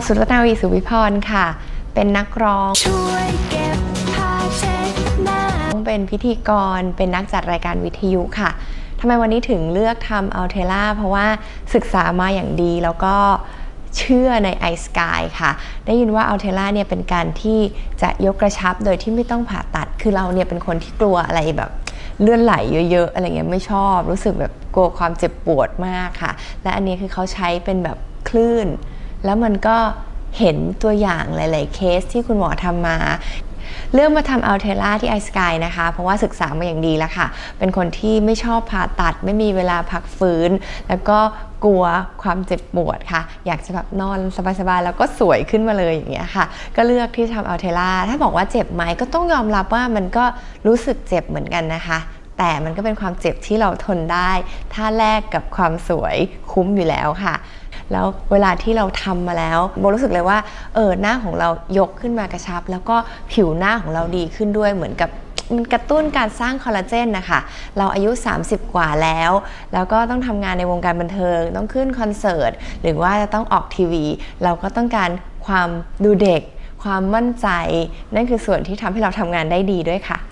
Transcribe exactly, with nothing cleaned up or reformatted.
สุรนาวีสุวิพรค่ะเป็นนักร้องช่วยเก็บผ้าเช็ดหน้าเป็นพิธีกรเป็นนักจัดรายการวิทยุค่ะทำไมวันนี้ถึงเลือกทำอัลเทล่าเพราะว่าศึกษามาอย่างดีแล้วก็เชื่อในไอสกายค่ะได้ยินว่าอัลเทล่าเนี่ยเป็นการที่จะยกกระชับโดยที่ไม่ต้องผ่าตัดคือเราเนี่ยเป็นคนที่กลัวอะไรแบบเลื่อนไหลเยอะๆอะไรเงี้ยไม่ชอบรู้สึกแบบกลัวความเจ็บปวดมากค่ะและอันนี้คือเขาใช้เป็นแบบคลื่นแล้วมันก็เห็นตัวอย่างหลายๆเคสที่คุณหมอทำมาเลือกมาทำอัลเทล่าที่ไอสกายนะคะเพราะว่าศึกษามาอย่างดีแล้วค่ะเป็นคนที่ไม่ชอบผ่าตัดไม่มีเวลาพักฟื้นแล้วก็กลัวความเจ็บปวดค่ะอยากจะแบบนอนสบายๆแล้วก็สวยขึ้นมาเลยอย่างเงี้ยค่ะก็เลือกที่ทำอัลเทล่าถ้าบอกว่าเจ็บไหมก็ต้องยอมรับว่ามันก็รู้สึกเจ็บเหมือนกันนะคะแต่มันก็เป็นความเจ็บที่เราทนได้ถ้าแลกกับความสวยคุ้มอยู่แล้วค่ะแล้วเวลาที่เราทำมาแล้วโบรู้สึกเลยว่าเออหน้าของเรายกขึ้นมากระชับแล้วก็ผิวหน้าของเราดีขึ้นด้วยเหมือนกับมันกระตุ้นการสร้างคอลลาเจนนะคะเราอายุสามสิบกว่าแล้วแล้วก็ต้องทำงานในวงการบันเทิงต้องขึ้นคอนเสิร์ตหรือว่าจะต้องออกทีวีเราก็ต้องการความดูเด็กความมั่นใจนั่นคือส่วนที่ทำให้เราทำงานได้ดีด้วยค่ะ